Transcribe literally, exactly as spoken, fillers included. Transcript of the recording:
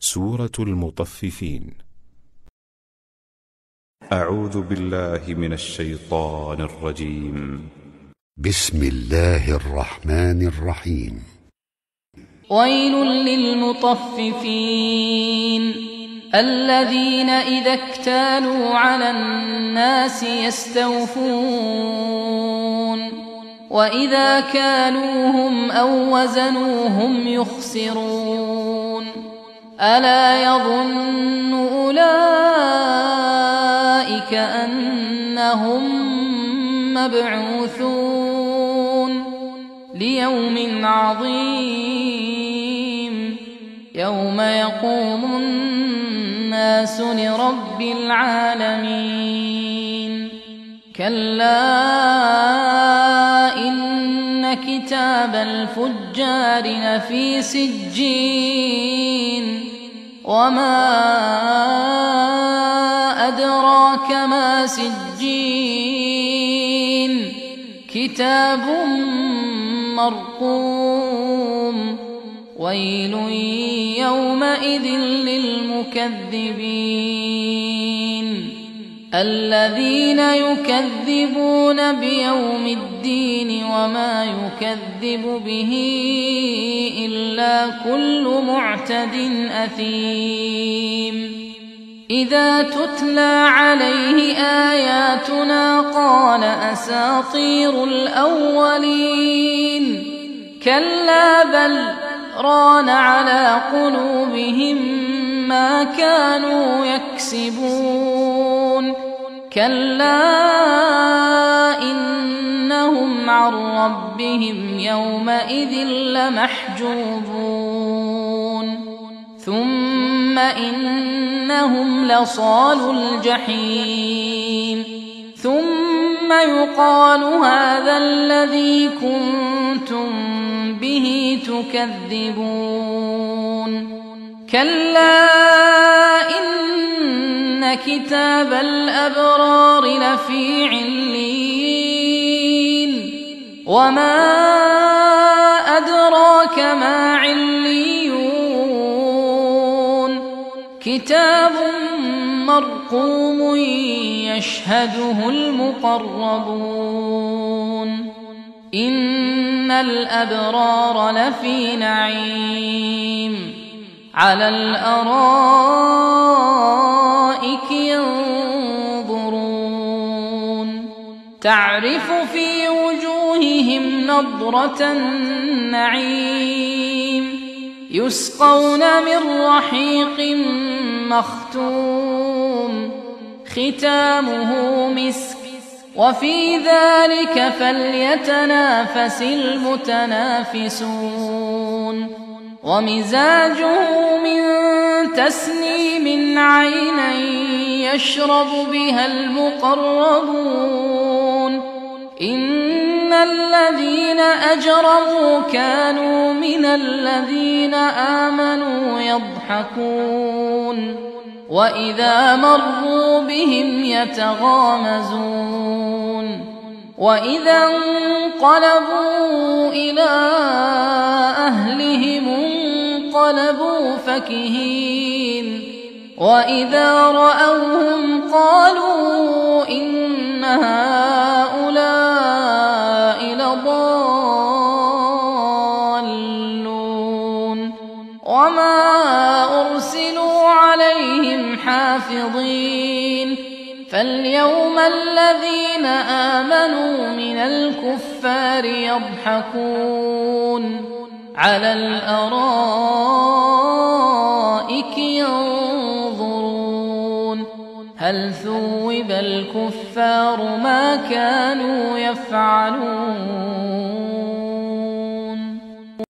سورة المطففين. أعوذ بالله من الشيطان الرجيم. بسم الله الرحمن الرحيم. ويل للمطففين الذين إذا اكتالوا على الناس يستوفون وإذا كالوهم أو وزنوهم يخسرون ألا يظن أولئك أنهم مبعوثون ليوم عظيم يوم يقوم الناس لرب العالمين كلا إن كتاب الفجار لفي سجين وما أدراك ما سجين كتاب مرقوم ويل يومئذ للمكذبين الذين يكذبون بيوم الدين وما يكذب به إلا كل معتد أثيم إذا تتلى عليه آياتنا قال أساطير الأولين كلا بل ران على قلوبهم ما كانوا يكسبون كلا إنهم عن ربهم يومئذ لمحجوبون ثم إنهم لصالو الجحيم ثم يقال هذا الذي كنتم به تكذبون كلا إن كتاب الأبرار لفي عليين وما أدراك ما عليون كتاب مرقوم يشهده المقربون إن الأبرار لفي نعيم على الأرائك ينظرون تعرف في وجوههم نضرة النعيم يسقون من رحيق مختوم ختامه مسك وفي ذلك فليتنافس المتنافسون ومزاجه من تسنيم عينا يشرب بها المقربون إن الذين أجرموا كانوا من الذين آمنوا يضحكون وإذا مروا بهم يتغامزون وإذا انقلبوا إلى أهلهم انقلبوا فكهين وإذا رأوهم قالوا إن هؤلاء لضالون وما أرسلوا عليهم حافظين فاليوم الذين آمنوا من الكفار يضحكون على الأرائك ينظرون هل ثوب الكفار ما كانوا يفعلون